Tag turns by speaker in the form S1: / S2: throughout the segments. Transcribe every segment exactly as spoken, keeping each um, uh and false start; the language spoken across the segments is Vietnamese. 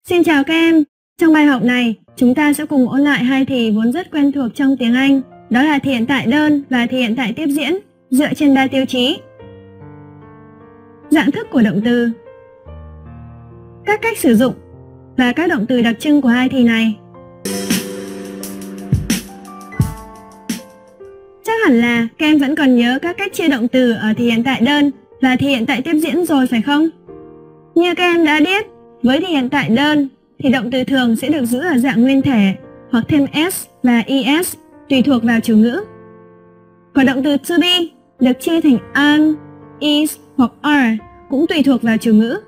S1: Xin chào các em. Trong bài học này, chúng ta sẽ cùng ôn lại hai thì vốn rất quen thuộc trong tiếng Anh, đó là thì hiện tại đơn và thì hiện tại tiếp diễn, dựa trên ba tiêu chí. Dạng thức của động từ, các cách sử dụng và các động từ đặc trưng của hai thì này. Chắc hẳn là các em vẫn còn nhớ các cách chia động từ ở thì hiện tại đơn và thì hiện tại tiếp diễn rồi phải không? Như các em đã biết, với thì hiện tại đơn thì động từ thường sẽ được giữ ở dạng nguyên thể hoặc thêm s và es tùy thuộc vào chủ ngữ. Còn động từ to be được chia thành an, is hoặc are cũng tùy thuộc vào chủ ngữ.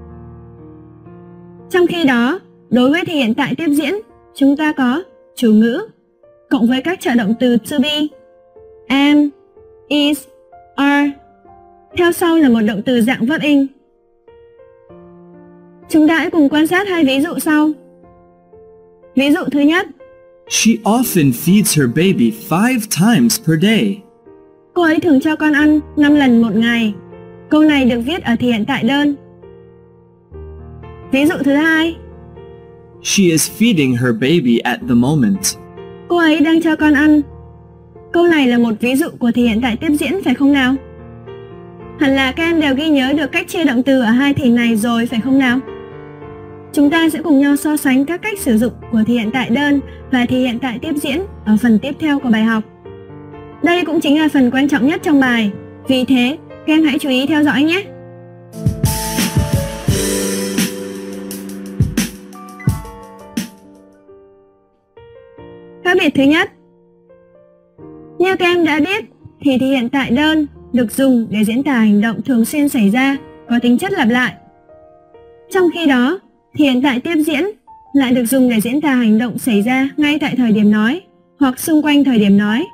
S1: Trong khi đó, đối với thì hiện tại tiếp diễn, chúng ta có chủ ngữ cộng với các trợ động từ to be, am, is, are. Theo sau là một động từ dạng verb in. Chúng ta hãy cùng quan sát hai ví dụ sau. Ví dụ thứ nhất.
S2: She often feeds her baby five times per day.
S1: Cô ấy thường cho con ăn năm lần một ngày. Câu này được viết ở thì hiện tại đơn. Ví dụ thứ hai.
S2: She is feeding her baby at the moment.
S1: Cô ấy đang cho con ăn. Câu này là một ví dụ của thì hiện tại tiếp diễn phải không nào? Hẳn là các em đều ghi nhớ được cách chia động từ ở hai thì này rồi phải không nào? Chúng ta sẽ cùng nhau so sánh các cách sử dụng của thì hiện tại đơn và thì hiện tại tiếp diễn ở phần tiếp theo của bài học. Đây cũng chính là phần quan trọng nhất trong bài, vì thế các em hãy chú ý theo dõi nhé. Khác biệt thứ nhất. Như các em đã biết thì thì hiện tại đơn được dùng để diễn tả hành động thường xuyên xảy ra, có tính chất lặp lại. Trong khi đó, thì hiện tại tiếp diễn lại được dùng để diễn tả hành động xảy ra ngay tại thời điểm nói hoặc xung quanh thời điểm nói.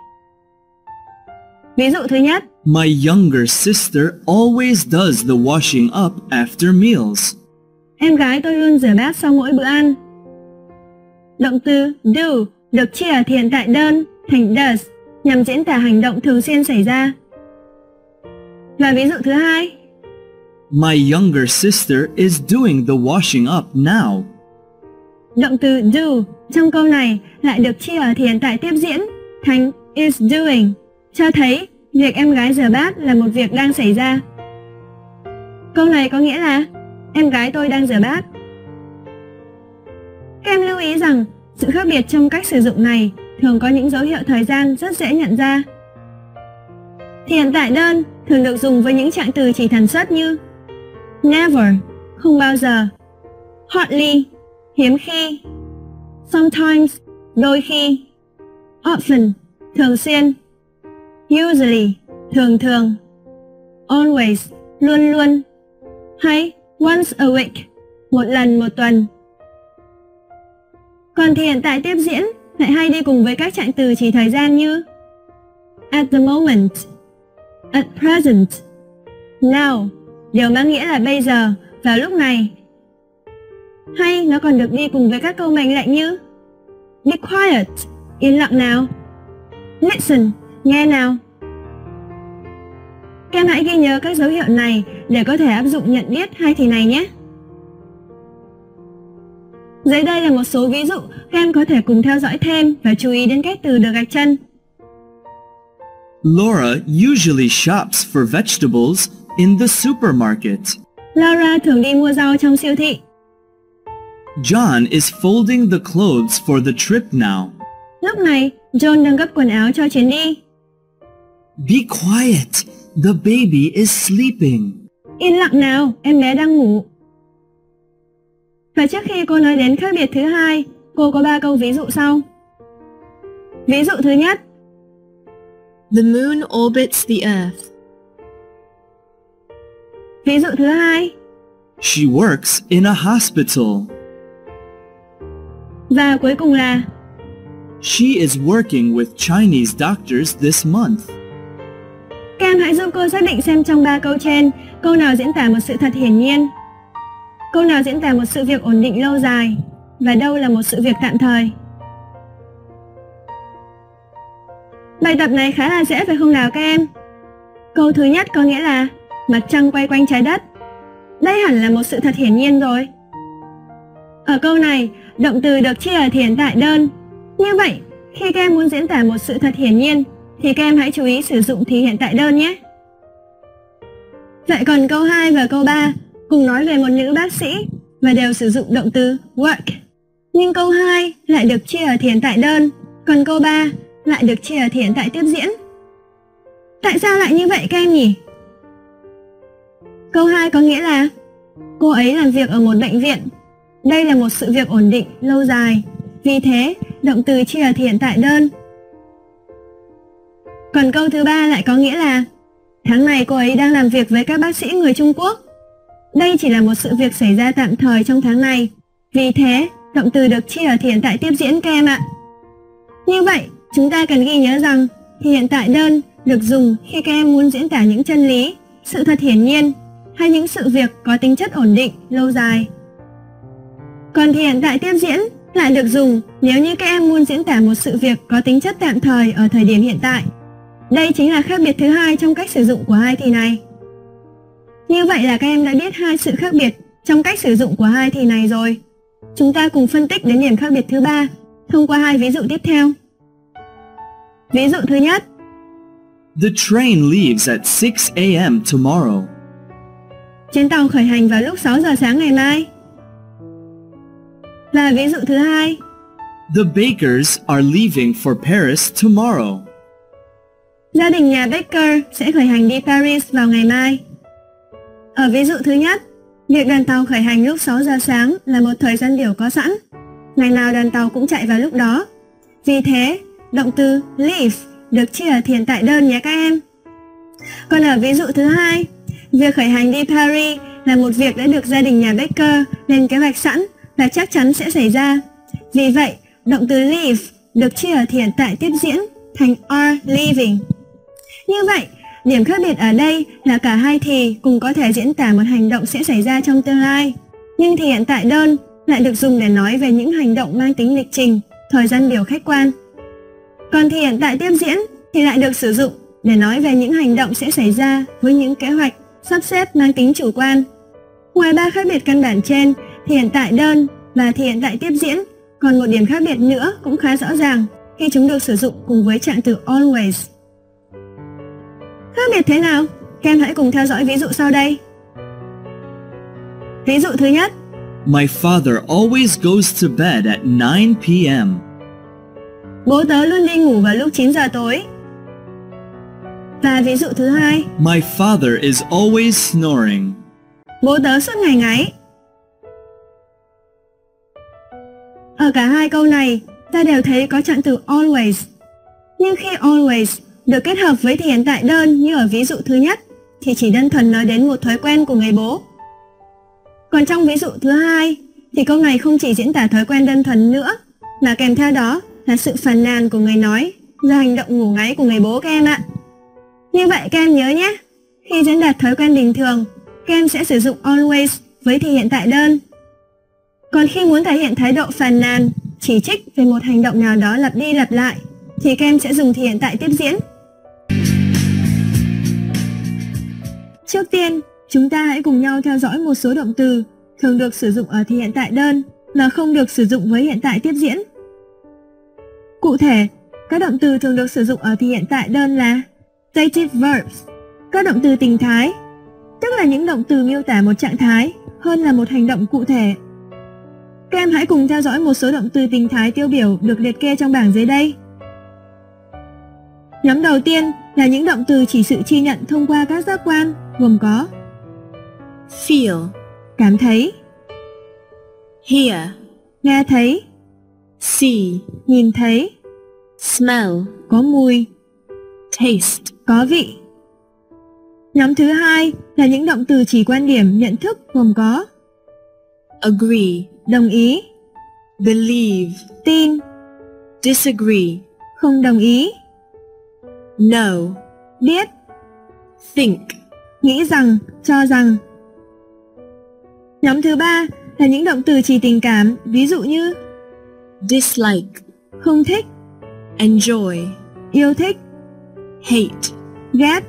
S1: Ví dụ thứ nhất.
S2: My younger sister always does the washing up after meals.
S1: Em gái tôi luôn rửa bát sau mỗi bữa ăn. Động từ do được chia ở thì hiện tại đơn thành does nhằm diễn tả hành động thường xuyên xảy ra. Và ví dụ thứ hai.
S2: My younger sister is doing the washing up now.
S1: Động từ do trong câu này lại được chia ở thì hiện tại tiếp diễn thành is doing, cho thấy việc em gái rửa bát là một việc đang xảy ra. Câu này có nghĩa là em gái tôi đang rửa bát. Các em lưu ý rằng sự khác biệt trong cách sử dụng này thường có những dấu hiệu thời gian rất dễ nhận ra. Thì hiện tại đơn thường được dùng với những trạng từ chỉ thần suất như never, không bao giờ, hardly, hiếm khi, sometimes, đôi khi, often, thường xuyên, usually, thường thường, always, luôn luôn, hay once a week, một lần một tuần. Còn thì hiện tại tiếp diễn lại hay đi cùng với các trạng từ chỉ thời gian như at the moment, at present, now, đều mang nghĩa là bây giờ, vào lúc này. Hay nó còn được đi cùng với các câu mệnh lệnh như be quiet, yên lặng nào, listen, nghe nào. Các em hãy ghi nhớ các dấu hiệu này để có thể áp dụng nhận biết hai thì này nhé. Dưới đây là một số ví dụ các em có thể cùng theo dõi thêm và chú ý đến các từ được gạch chân.
S2: Laura usually shops for vegetables in the supermarket.
S1: Laura thường đi mua rau trong siêu thị.
S2: John is folding the clothes for the trip now.
S1: Lúc này, John đang gấp quần áo cho chuyến đi.
S2: Be quiet, the baby is sleeping.
S1: Yên lặng nào, em bé đang ngủ. Và trước khi cô nói đến khác biệt thứ hai, cô có ba câu ví dụ sau. Ví dụ thứ nhất.
S3: The moon orbits the earth.
S1: Ví dụ thứ hai.
S2: She works in a hospital.
S1: Và cuối cùng là
S2: She is working with Chinese doctors this month.
S1: Các em hãy giúp cô xác định xem trong ba câu trên, câu nào diễn tả một sự thật hiển nhiên, câu nào diễn tả một sự việc ổn định lâu dài, và đâu là một sự việc tạm thời. Bài tập này khá là dễ phải không nào các em? Câu thứ nhất có nghĩa là mặt trăng quay quanh trái đất. Đây hẳn là một sự thật hiển nhiên rồi. Ở câu này, động từ được chia ở thì hiện tại đơn. Như vậy, khi các em muốn diễn tả một sự thật hiển nhiên, thì các em hãy chú ý sử dụng thì hiện tại đơn nhé. Vậy còn câu hai và câu ba cùng nói về một nữ bác sĩ và đều sử dụng động từ work. Nhưng câu hai lại được chia ở thì hiện tại đơn, còn câu ba lại được chia ở thì hiện tại tiếp diễn. Tại sao lại như vậy các em nhỉ? Câu hai có nghĩa là cô ấy làm việc ở một bệnh viện. Đây là một sự việc ổn định, lâu dài. Vì thế, động từ chia ở thì hiện tại đơn. Còn câu thứ ba lại có nghĩa là tháng này cô ấy đang làm việc với các bác sĩ người Trung Quốc. Đây chỉ là một sự việc xảy ra tạm thời trong tháng này. Vì thế, động từ được chia ở thì hiện tại tiếp diễn các em ạ. Như vậy, chúng ta cần ghi nhớ rằng thì hiện tại đơn được dùng khi các em muốn diễn tả những chân lý, sự thật hiển nhiên hay những sự việc có tính chất ổn định, lâu dài. Còn thì hiện tại tiếp diễn lại được dùng nếu như các em muốn diễn tả một sự việc có tính chất tạm thời ở thời điểm hiện tại. Đây chính là khác biệt thứ hai trong cách sử dụng của hai thì này. Như vậy là các em đã biết hai sự khác biệt trong cách sử dụng của hai thì này rồi. Chúng ta cùng phân tích đến điểm khác biệt thứ ba thông qua hai ví dụ tiếp theo. Ví dụ thứ nhất.
S2: The train leaves at six a m tomorrow.
S1: Chuyến tàu khởi hành vào lúc sáu giờ sáng ngày mai. Và ví dụ thứ hai.
S2: The Bakers are leaving for Paris tomorrow.
S1: Gia đình nhà Baker sẽ khởi hành đi Paris vào ngày mai. Ở ví dụ thứ nhất, việc đoàn tàu khởi hành lúc sáu giờ sáng là một thời gian biểu có sẵn. Ngày nào đoàn tàu cũng chạy vào lúc đó. Vì thế, động từ leave được chia ở thì hiện tại đơn nhé các em. Còn ở ví dụ thứ hai, việc khởi hành đi Paris là một việc đã được gia đình nhà Baker lên kế hoạch sẵn và chắc chắn sẽ xảy ra. Vì vậy, động từ leave được chia ở thì hiện tại tiếp diễn thành are leaving. Như vậy, điểm khác biệt ở đây là cả hai thì cùng có thể diễn tả một hành động sẽ xảy ra trong tương lai. Nhưng thì hiện tại đơn lại được dùng để nói về những hành động mang tính lịch trình, thời gian biểu khách quan. Còn thì hiện tại tiếp diễn thì lại được sử dụng để nói về những hành động sẽ xảy ra với những kế hoạch, sắp xếp mang tính chủ quan. Ngoài ba khác biệt căn bản trên, thì hiện tại đơn và thì hiện tại tiếp diễn còn một điểm khác biệt nữa cũng khá rõ ràng khi chúng được sử dụng cùng với trạng từ always. Khác biệt thế nào? Các em hãy cùng theo dõi ví dụ sau đây. Ví dụ thứ nhất.
S2: My father always goes to bed at nine p m
S1: Bố tớ luôn đi ngủ vào lúc chín giờ tối. Và ví dụ thứ hai.
S2: My father is always snoring.
S1: Bố tớ suốt ngày ngáy. Ở cả hai câu này, ta đều thấy có trạng từ always. Nhưng khi always được kết hợp với thì hiện tại đơn như ở ví dụ thứ nhất, thì chỉ đơn thuần nói đến một thói quen của người bố. Còn trong ví dụ thứ hai, thì câu này không chỉ diễn tả thói quen đơn thuần nữa, mà kèm theo đó là sự phàn nàn của người nói do hành động ngủ ngáy của người bố các em ạ. Như vậy các em nhớ nhé, khi diễn đạt thói quen bình thường, các em sẽ sử dụng always với thì hiện tại đơn. Còn khi muốn thể hiện thái độ phàn nàn, chỉ trích về một hành động nào đó lặp đi lặp lại, thì các em sẽ dùng thì hiện tại tiếp diễn. Trước tiên, chúng ta hãy cùng nhau theo dõi một số động từ thường được sử dụng ở thì hiện tại đơn mà không được sử dụng với hiện tại tiếp diễn. Cụ thể, các động từ thường được sử dụng ở thì hiện tại đơn là dative verbs, các động từ tình thái, tức là những động từ miêu tả một trạng thái hơn là một hành động cụ thể. Các em hãy cùng theo dõi một số động từ tình thái tiêu biểu được liệt kê trong bảng dưới đây. Nhóm đầu tiên là những động từ chỉ sự chi nhận thông qua các giác quan, gồm có
S3: feel,
S1: cảm thấy,
S3: hear,
S1: nghe thấy,
S3: see,
S1: nhìn thấy,
S3: smell,
S1: có mùi,
S3: taste.
S1: có vị. Nhóm thứ hai là những động từ chỉ quan điểm, nhận thức, gồm có
S3: agree,
S1: đồng ý,
S3: believe,
S1: tin,
S3: disagree,
S1: không đồng ý,
S3: know,
S1: biết,
S3: think,
S1: nghĩ rằng, cho rằng. Nhóm thứ ba là những động từ chỉ tình cảm, ví dụ như
S3: dislike,
S1: không thích,
S3: enjoy,
S1: yêu thích,
S3: hate,
S1: ghét,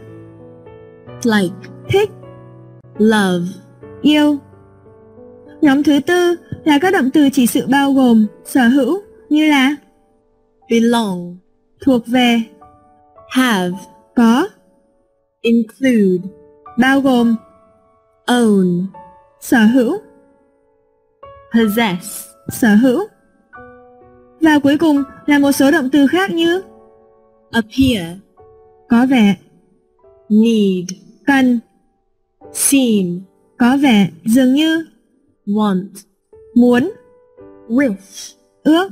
S3: like,
S1: thích,
S3: love.
S1: yêu. Nhóm thứ tư là các động từ chỉ sự bao gồm, sở hữu như là
S3: belong,
S1: thuộc về,
S3: have,
S1: có,
S3: include,
S1: bao gồm,
S3: own,
S1: sở hữu,
S3: possess,
S1: sở hữu. Và cuối cùng là một số động từ khác như
S3: appear,
S1: có vẻ,
S3: need,
S1: cần,
S3: seem,
S1: có vẻ, dường như,
S3: want,
S1: muốn,
S3: wish.
S1: ước.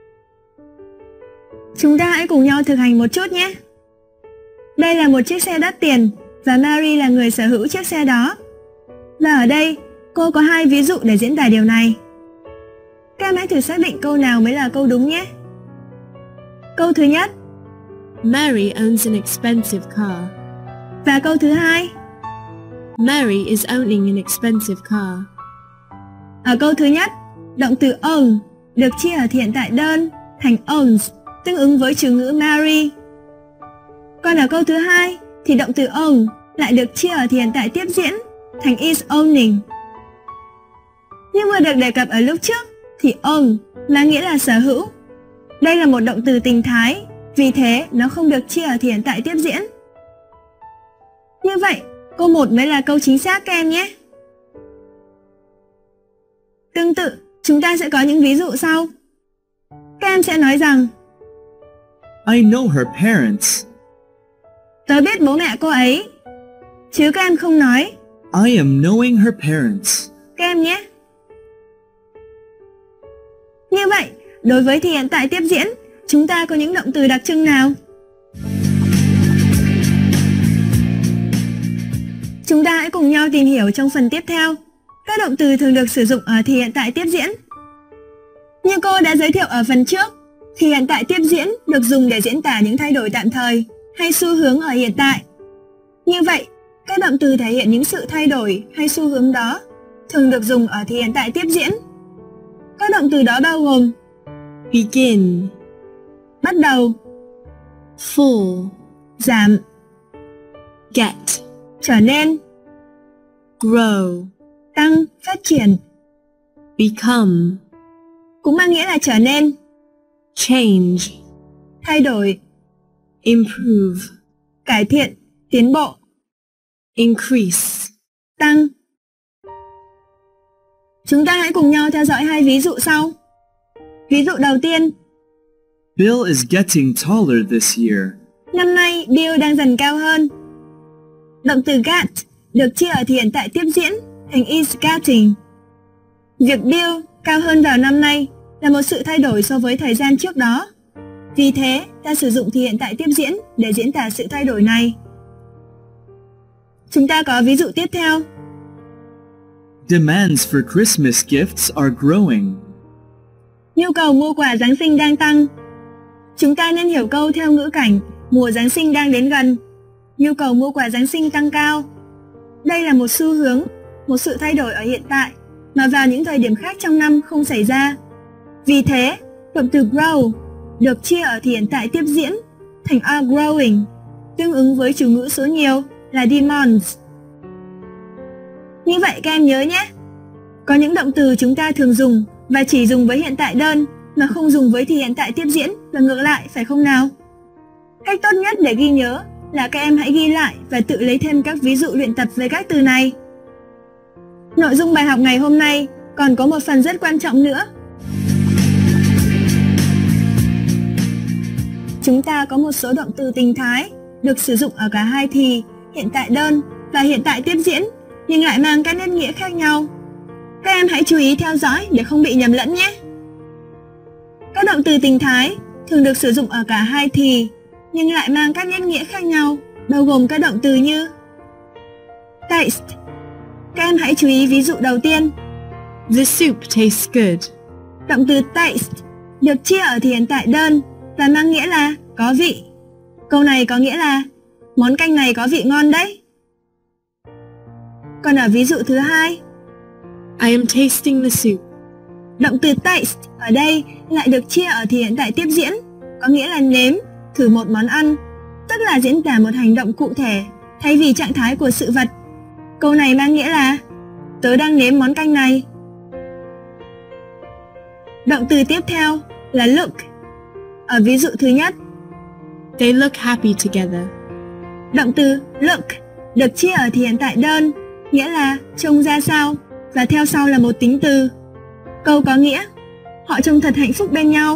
S1: Chúng ta hãy cùng nhau thực hành một chút nhé. Đây là một chiếc xe đắt tiền và Mary là người sở hữu chiếc xe đó. Và ở đây, cô có hai ví dụ để diễn tả điều này. Các em hãy thử xác định câu nào mới là câu đúng nhé. Câu thứ nhất.
S3: Mary owns an expensive car.
S1: Và câu thứ hai.
S3: Mary is owning an expensive car.
S1: Ở câu thứ nhất, động từ own được chia ở hiện tại đơn thành owns, tương ứng với chủ ngữ Mary. Còn ở câu thứ hai thì động từ own lại được chia ở hiện tại tiếp diễn thành is owning. Như vừa được đề cập ở lúc trước thì own mang nghĩa là sở hữu. Đây là một động từ tình thái, vì thế nó không được chia ở hiện tại tiếp diễn. Như vậy, câu một mới là câu chính xác các em nhé. Tương tự, chúng ta sẽ có những ví dụ sau. Các em sẽ nói rằng
S2: I know her parents.
S1: tớ biết bố mẹ cô ấy. Chứ các em không nói
S2: I am knowing her parents.
S1: các em nhé. Như vậy, đối với thì hiện tại tiếp diễn, chúng ta có những động từ đặc trưng nào? Chúng ta hãy cùng nhau tìm hiểu trong phần tiếp theo. Các động từ thường được sử dụng ở thì hiện tại tiếp diễn. Như cô đã giới thiệu ở phần trước, thì hiện tại tiếp diễn được dùng để diễn tả những thay đổi tạm thời hay xu hướng ở hiện tại. Như vậy, các động từ thể hiện những sự thay đổi hay xu hướng đó thường được dùng ở thì hiện tại tiếp diễn. Các động từ đó bao gồm
S3: Begin,
S1: bắt đầu,
S3: fall,
S1: giảm,
S3: get,
S1: trở nên,
S3: grow,
S1: tăng, phát triển,
S3: become,
S1: cũng mang nghĩa là trở nên,
S3: change,
S1: thay đổi,
S3: improve,
S1: cải thiện, tiến bộ,
S3: increase.
S1: tăng. Chúng ta hãy cùng nhau theo dõi hai ví dụ sau. Ví dụ đầu tiên,
S2: Bill is getting taller this year.
S1: năm nay Bill đang dần cao hơn. Động từ get được chia ở thì hiện tại tiếp diễn thành is getting. Việc Bill cao hơn vào năm nay là một sự thay đổi so với thời gian trước đó. Vì thế, ta sử dụng thì hiện tại tiếp diễn để diễn tả sự thay đổi này. Chúng ta có ví dụ tiếp theo.
S2: Demands for Christmas gifts are growing.
S1: Nhu cầu mua quà Giáng sinh đang tăng. Chúng ta nên hiểu câu theo ngữ cảnh mùa Giáng sinh đang đến gần. Nhu cầu mua quà Giáng sinh tăng cao. Đây là một xu hướng, một sự thay đổi ở hiện tại mà vào những thời điểm khác trong năm không xảy ra. Vì thế, động từ grow được chia ở thì hiện tại tiếp diễn thành are growing, tương ứng với chủ ngữ số nhiều là demands. Như vậy các em nhớ nhé. Có những động từ chúng ta thường dùng và chỉ dùng với hiện tại đơn mà không dùng với thì hiện tại tiếp diễn và ngược lại, phải không nào? Cách tốt nhất để ghi nhớ là các em hãy ghi lại và tự lấy thêm các ví dụ luyện tập về các từ này. Nội dung bài học ngày hôm nay còn có một phần rất quan trọng nữa. Chúng ta có một số động từ tình thái được sử dụng ở cả hai thì hiện tại đơn và hiện tại tiếp diễn nhưng lại mang các nét nghĩa khác nhau. Các em hãy chú ý theo dõi để không bị nhầm lẫn nhé. Các động từ tình thái thường được sử dụng ở cả hai thì nhưng lại mang các nét nghĩa khác nhau, bao gồm các động từ như taste. Các em hãy chú ý ví dụ đầu tiên.
S3: The soup tastes good.
S1: Động từ taste được chia ở thì hiện tại đơn và mang nghĩa là có vị. Câu này có nghĩa là món canh này có vị ngon đấy. Còn ở ví dụ thứ hai,
S3: I am tasting the soup.
S1: động từ taste ở đây lại được chia ở thì hiện tại tiếp diễn, có nghĩa là nếm, thử một món ăn, tức là diễn tả một hành động cụ thể thay vì trạng thái của sự vật. Câu này mang nghĩa là tớ đang nếm món canh này. Động từ tiếp theo là look. Ở ví dụ thứ nhất,
S3: They look happy together.
S1: động từ look được chia ở thì hiện tại đơn, nghĩa là trông ra sao, và theo sau là một tính từ. Câu có nghĩa họ trông thật hạnh phúc bên nhau.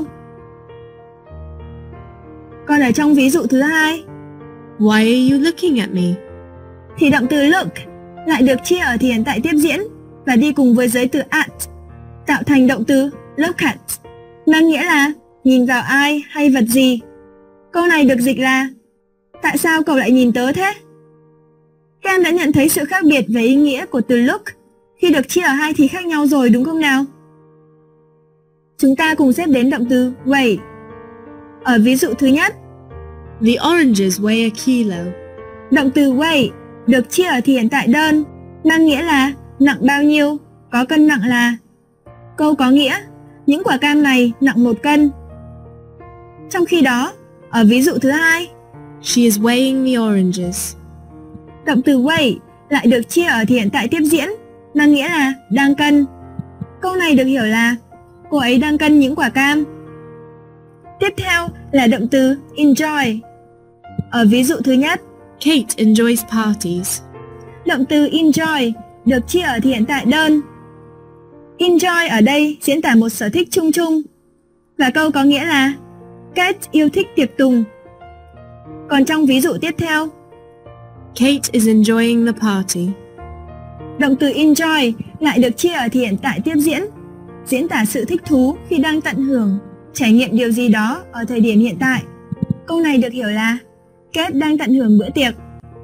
S1: Còn ở trong ví dụ thứ hai,
S3: Why are you looking at me?
S1: thì động từ look lại được chia ở thì hiện tại tiếp diễn và đi cùng với giới từ at, tạo thành động từ look at, mang nghĩa là nhìn vào ai hay vật gì. Câu này được dịch là tại sao cậu lại nhìn tớ thế? Các em đã nhận thấy sự khác biệt về ý nghĩa của từ look khi được chia ở hai thì khác nhau rồi đúng không nào? Chúng ta cùng xếp đến động từ weigh. Ở ví dụ thứ nhất,
S3: The oranges weigh a kilo.
S1: động từ weigh được chia ở thì hiện tại đơn, mang nghĩa là nặng bao nhiêu, có cân nặng là. Câu có nghĩa những quả cam này nặng một cân. Trong khi đó, ở ví dụ thứ hai,
S3: She is weighing the oranges.
S1: động từ weigh lại được chia ở thì hiện tại tiếp diễn, mang nghĩa là đang cân. Câu này được hiểu là cô ấy đang cân những quả cam. Tiếp theo là động từ enjoy. Ở ví dụ thứ nhất,
S3: Kate enjoys parties.
S1: động từ enjoy được chia ở thì hiện tại đơn. Enjoy ở đây diễn tả một sở thích chung chung, và câu có nghĩa là Kate yêu thích tiệc tùng. Còn trong ví dụ tiếp theo,
S3: Kate is enjoying the party.
S1: động từ enjoy lại được chia ở thì hiện tại tiếp diễn, diễn tả sự thích thú khi đang tận hưởng, trải nghiệm điều gì đó ở thời điểm hiện tại. Câu này được hiểu là Kate đang tận hưởng bữa tiệc.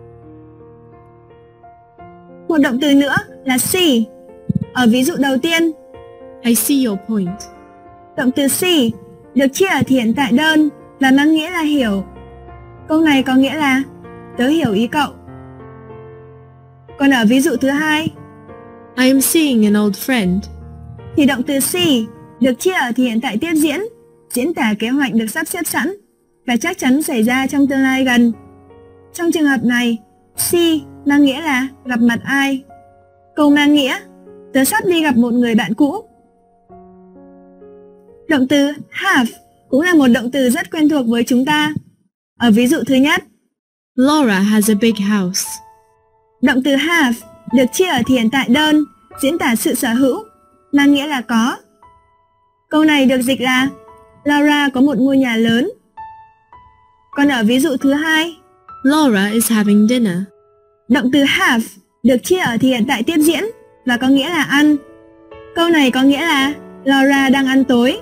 S1: Một động từ nữa là see. Ở ví dụ đầu tiên,
S3: I see your point.
S1: động từ see được chia ở thì hiện tại đơn và mang nghĩa là hiểu. Câu này có nghĩa là tớ hiểu ý cậu. Còn ở ví dụ thứ hai,
S3: I am seeing an old friend.
S1: thì động từ see được chia ở thì hiện tại tiếp diễn, diễn tả kế hoạch được sắp xếp sẵn và chắc chắn xảy ra trong tương lai gần. Trong trường hợp này, see mang nghĩa là gặp mặt ai. Câu mang nghĩa tớ sắp đi gặp một người bạn cũ. Động từ have cũng là một động từ rất quen thuộc với chúng ta. Ở ví dụ thứ nhất,
S3: Laura has a big house.
S1: động từ have được chia ở thì hiện tại đơn, diễn tả sự sở hữu, mang nghĩa là có. Câu này được dịch là Laura có một ngôi nhà lớn. Còn ở ví dụ thứ hai,
S3: Laura is having dinner.
S1: động từ have được chia ở thì hiện tại tiếp diễn và có nghĩa là ăn. Câu này có nghĩa là Laura đang ăn tối.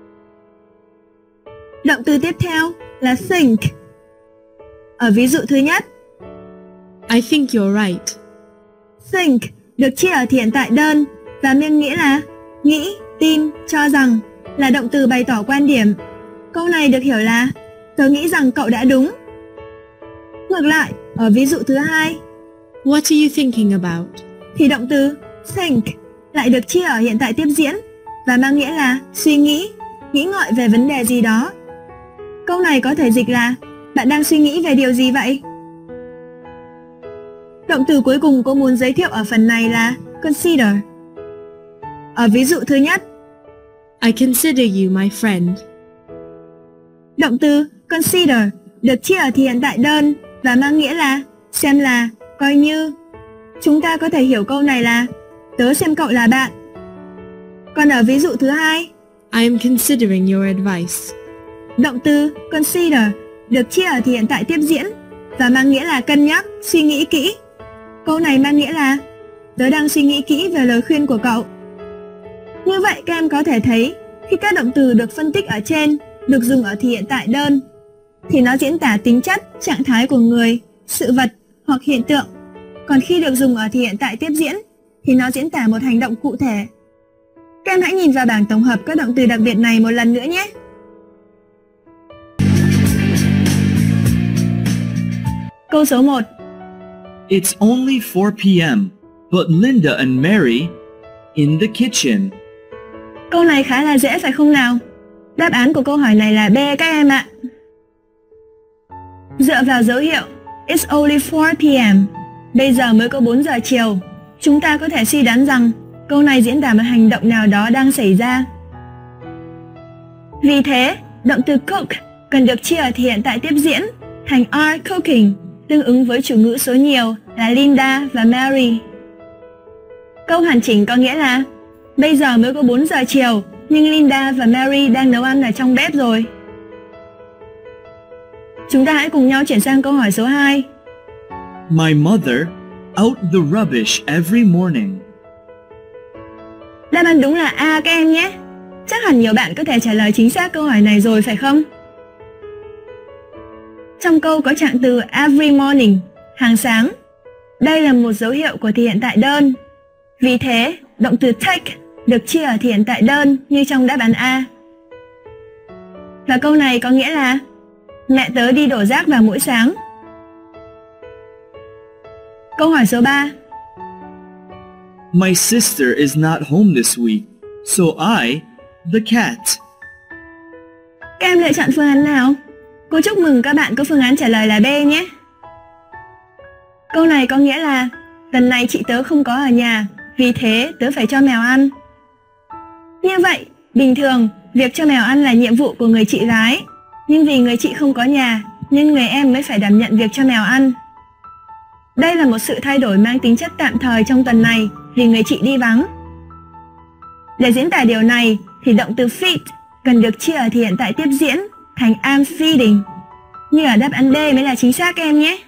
S1: Động từ tiếp theo là think. Ở ví dụ thứ nhất,
S3: I think you're right.
S1: think được chia ở thì hiện tại đơn và mang nghĩa là nghĩ, tin, cho rằng, là động từ bày tỏ quan điểm. Câu này được hiểu là tớ nghĩ rằng cậu đã đúng. Ngược lại, ở ví dụ thứ hai,
S3: What are you thinking about?
S1: thì động từ think lại được chia ở hiện tại tiếp diễn và mang nghĩa là suy nghĩ, nghĩ ngợi về vấn đề gì đó. Câu này có thể dịch là bạn đang suy nghĩ về điều gì vậy? Động từ cuối cùng cô muốn giới thiệu ở phần này là consider. Ở ví dụ thứ nhất,
S3: I consider you my friend.
S1: động từ consider được chia ở thì hiện tại đơn và mang nghĩa là xem là, coi như. Chúng ta có thể hiểu câu này là tớ xem cậu là bạn. Còn ở ví dụ thứ hai,
S3: I am considering your advice.
S1: động từ consider được chia ở thì hiện tại tiếp diễn và mang nghĩa là cân nhắc, suy nghĩ kỹ. Câu này mang nghĩa là tớ đang suy nghĩ kỹ về lời khuyên của cậu. Như vậy các em có thể thấy khi các động từ được phân tích ở trên được dùng ở thì hiện tại đơn thì nó diễn tả tính chất, trạng thái của người, sự vật hoặc hiện tượng. Còn khi được dùng ở thì hiện tại tiếp diễn thì nó diễn tả một hành động cụ thể. Các em hãy nhìn vào bảng tổng hợp các động từ đặc biệt này một lần nữa nhé. Câu số một.
S2: It's only four p m, but Linda and Mary in the kitchen.
S1: Câu này khá là dễ phải không nào? Đáp án của câu hỏi này là B các em ạ. Dựa vào dấu hiệu It's only four p m, bây giờ mới có bốn giờ chiều, chúng ta có thể suy đoán rằng câu này diễn tả một hành động nào đó đang xảy ra. Vì thế, động từ cook cần được chia ở thì hiện tại tiếp diễn thành are cooking, tương ứng với chủ ngữ số nhiều là Linda và Mary. Câu hoàn chỉnh có nghĩa là bây giờ mới có bốn giờ chiều, nhưng Linda và Mary đang nấu ăn ở trong bếp rồi. Chúng ta hãy cùng nhau chuyển sang câu hỏi số hai.
S2: My mother out the rubbish every morning.
S1: Đáp án đúng là A các em nhé. Chắc hẳn nhiều bạn có thể trả lời chính xác câu hỏi này rồi phải không? Trong câu có trạng từ every morning, hàng sáng. Đây là một dấu hiệu của thì hiện tại đơn. Vì thế, động từ take được chia ở thì hiện tại đơn như trong đáp án A. Và câu này có nghĩa là mẹ tớ đi đổ rác vào mỗi sáng. Câu hỏi số ba.
S2: My sister is not home this week, so I, the cat.
S1: Các em lựa chọn phương án nào? Cô chúc mừng các bạn có phương án trả lời là B nhé. Câu này có nghĩa là lần này chị tớ không có ở nhà, vì thế tớ phải cho mèo ăn. Như vậy, bình thường, việc cho mèo ăn là nhiệm vụ của người chị gái. Nhưng vì người chị không có nhà, nên người em mới phải đảm nhận việc cho mèo ăn. Đây là một sự thay đổi mang tính chất tạm thời trong tuần này vì người chị đi vắng. Để diễn tả điều này thì động từ feed cần được chia ở thì hiện tại tiếp diễn thành I'm feeding. Như ở đáp án D mới là chính xác các em nhé.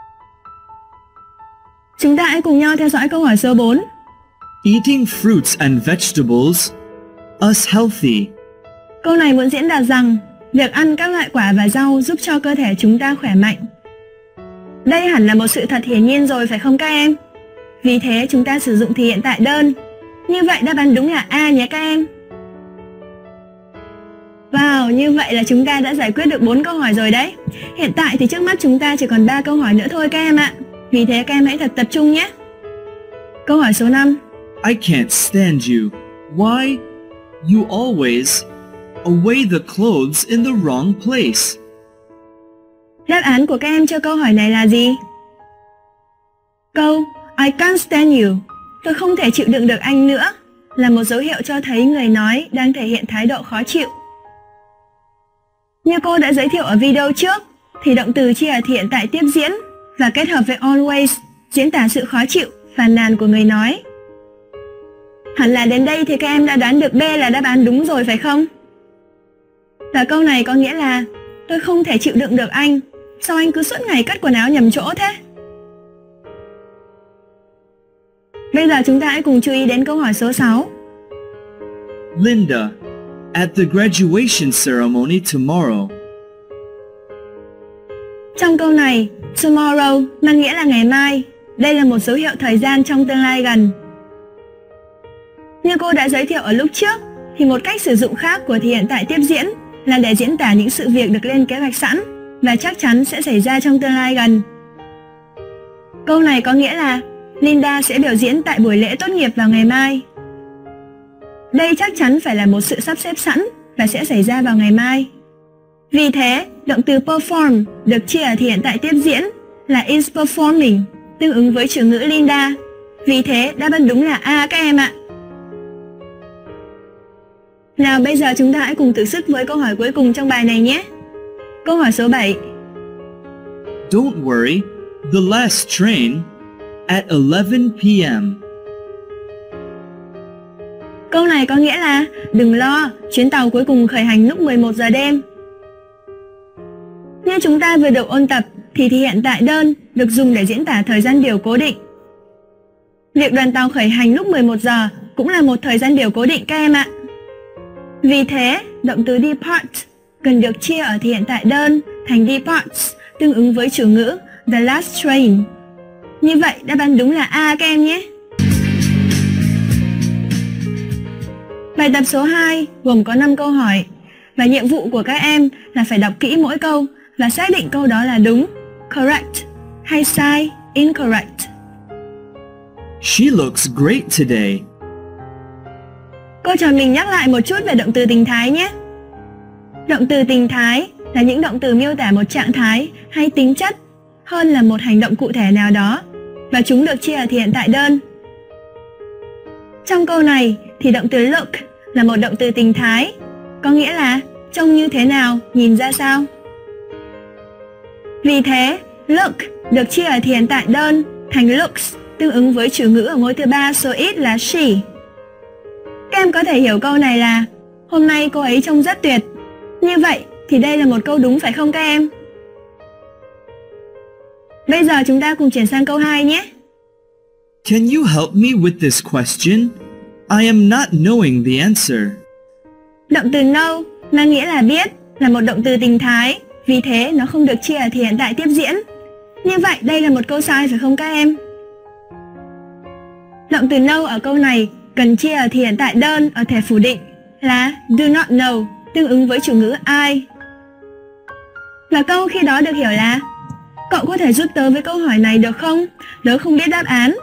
S1: Chúng ta hãy cùng nhau theo dõi câu hỏi số bốn.
S2: Eating fruits and vegetables us healthy.
S1: Câu này muốn diễn đạt rằng việc ăn các loại quả và rau giúp cho cơ thể chúng ta khỏe mạnh. Đây hẳn là một sự thật hiển nhiên rồi phải không các em? Vì thế chúng ta sử dụng thì hiện tại đơn. Như vậy đáp án đúng là A nhé các em. Wow, như vậy là chúng ta đã giải quyết được bốn câu hỏi rồi đấy. Hiện tại thì trước mắt chúng ta chỉ còn ba câu hỏi nữa thôi các em ạ. Vì thế các em hãy thật tập trung nhé. Câu hỏi số năm.
S2: I can't stand you. Why? You always away the clothes in the wrong place.
S1: Đáp án của các em cho câu hỏi này là gì? Câu I can't stand you, tôi không thể chịu đựng được anh nữa, là một dấu hiệu cho thấy người nói đang thể hiện thái độ khó chịu. Như cô đã giới thiệu ở video trước, thì động từ chia ở thì hiện tại tiếp diễn và kết hợp với always diễn tả sự khó chịu, phàn nàn của người nói. Hẳn là đến đây thì các em đã đoán được B là đáp án đúng rồi phải không? Và câu này có nghĩa là tôi không thể chịu đựng được anh, sao anh cứ suốt ngày cất quần áo nhầm chỗ thế? Bây giờ chúng ta hãy cùng chú ý đến câu hỏi số sáu.
S2: Linda, at the graduation ceremony tomorrow.
S1: Trong câu này, tomorrow mang nghĩa là ngày mai. Đây là một dấu hiệu thời gian trong tương lai gần. Như cô đã giới thiệu ở lúc trước, thì một cách sử dụng khác của thì hiện tại tiếp diễn là để diễn tả những sự việc được lên kế hoạch sẵn và chắc chắn sẽ xảy ra trong tương lai gần. Câu này có nghĩa là Linda sẽ biểu diễn tại buổi lễ tốt nghiệp vào ngày mai. Đây chắc chắn phải là một sự sắp xếp sẵn và sẽ xảy ra vào ngày mai. Vì thế, động từ perform được chia ở thì hiện tại tiếp diễn là is performing, tương ứng với chủ ngữ Linda. Vì thế, đáp án đúng là A các em ạ. Nào bây giờ chúng ta hãy cùng thử sức với câu hỏi cuối cùng trong bài này nhé. Câu hỏi số bảy.
S2: Don't worry, the last train at eleven p m
S1: Câu này có nghĩa là đừng lo, chuyến tàu cuối cùng khởi hành lúc mười một giờ đêm. Như chúng ta vừa được ôn tập thì thì hiện tại đơn được dùng để diễn tả thời gian biểu cố định. Việc đoàn tàu khởi hành lúc mười một giờ cũng là một thời gian biểu cố định các em ạ. Vì thế, động từ depart cần được chia ở thì hiện tại đơn thành departs, tương ứng với chủ ngữ the last train. Như vậy, đáp án đúng là A các em nhé. Bài tập số hai gồm có năm câu hỏi và nhiệm vụ của các em là phải đọc kỹ mỗi câu và xác định câu đó là đúng, correct, hay sai, incorrect.
S2: She looks great today.
S1: Cô trò mình nhắc lại một chút về động từ tình thái nhé. Động từ tình thái là những động từ miêu tả một trạng thái hay tính chất hơn là một hành động cụ thể nào đó, và chúng được chia ở thì hiện tại đơn. Trong câu này thì động từ look là một động từ tình thái, có nghĩa là trông như thế nào, nhìn ra sao. Vì thế, look được chia ở thì hiện tại đơn thành looks, tương ứng với chủ ngữ ở ngôi thứ ba số ít là she. Các em có thể hiểu câu này là hôm nay cô ấy trông rất tuyệt. Như vậy thì đây là một câu đúng phải không các em? Bây giờ chúng ta cùng chuyển sang câu hai nhé.
S2: Can you help me with this question? I am not knowing the answer.
S1: Động từ know mang nghĩa là biết, là một động từ tình thái, vì thế nó không được chia ở thì hiện tại tiếp diễn. Như vậy đây là một câu sai phải không các em? Động từ know ở câu này cần chia ở thì hiện tại đơn ở thể phủ định là do not know, tương ứng với chủ ngữ I. Và câu khi đó được hiểu là cậu có thể giúp tớ với câu hỏi này được không? Tớ không biết đáp án.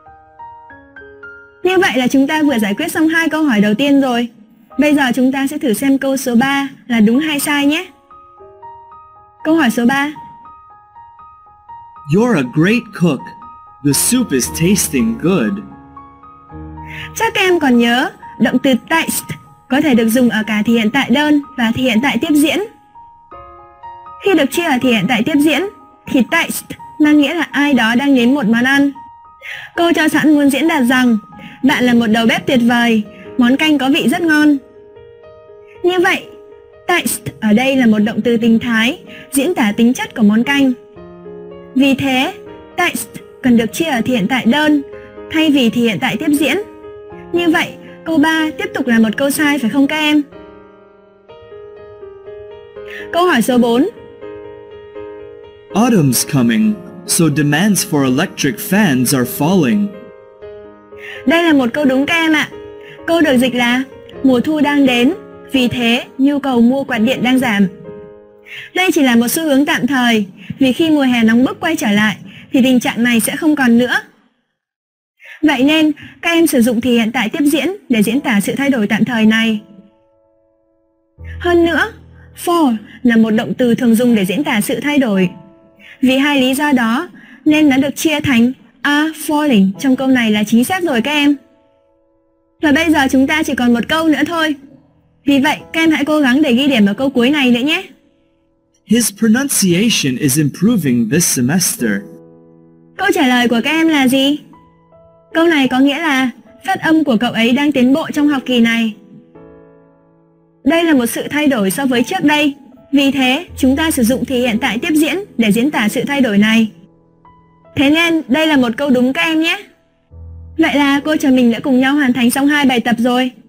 S1: Như vậy là chúng ta vừa giải quyết xong hai câu hỏi đầu tiên rồi. Bây giờ chúng ta sẽ thử xem câu số ba là đúng hay sai nhé. Câu hỏi số ba.
S2: You're a great cook. The soup is tasting good.
S1: Chắc các em còn nhớ, động từ taste có thể được dùng ở cả thì hiện tại đơn và thì hiện tại tiếp diễn. Khi được chia ở thì hiện tại tiếp diễn, thì taste mang nghĩa là ai đó đang nếm một món ăn. Cô cho sẵn muốn diễn đạt rằng bạn là một đầu bếp tuyệt vời, món canh có vị rất ngon. Như vậy, taste ở đây là một động từ tình thái, diễn tả tính chất của món canh. Vì thế, taste cần được chia ở thì hiện tại đơn, thay vì thì hiện tại tiếp diễn. Như vậy, câu ba tiếp tục là một câu sai phải không các em? Câu hỏi số bốn.
S2: Autumn's coming, so demands for electric fans are falling.
S1: Đây là một câu đúng các em ạ. Câu được dịch là mùa thu đang đến, vì thế nhu cầu mua quạt điện đang giảm. Đây chỉ là một xu hướng tạm thời, vì khi mùa hè nóng bức quay trở lại thì tình trạng này sẽ không còn nữa. Vậy nên các em sử dụng thì hiện tại tiếp diễn để diễn tả sự thay đổi tạm thời này. Hơn nữa, fall là một động từ thường dùng để diễn tả sự thay đổi. Vì hai lý do đó nên nó được chia thành are falling trong câu này là chính xác rồi các em. Và bây giờ chúng ta chỉ còn một câu nữa thôi. Vì vậy các em hãy cố gắng để ghi điểm ở câu cuối này nữa nhé.
S2: His pronunciation is improving this semester.
S1: Câu trả lời của các em là gì? Câu này có nghĩa là phát âm của cậu ấy đang tiến bộ trong học kỳ này. Đây là một sự thay đổi so với trước đây. Vì thế, chúng ta sử dụng thì hiện tại tiếp diễn để diễn tả sự thay đổi này. Thế nên, đây là một câu đúng các em nhé. Vậy là cô trò mình đã cùng nhau hoàn thành xong hai bài tập rồi.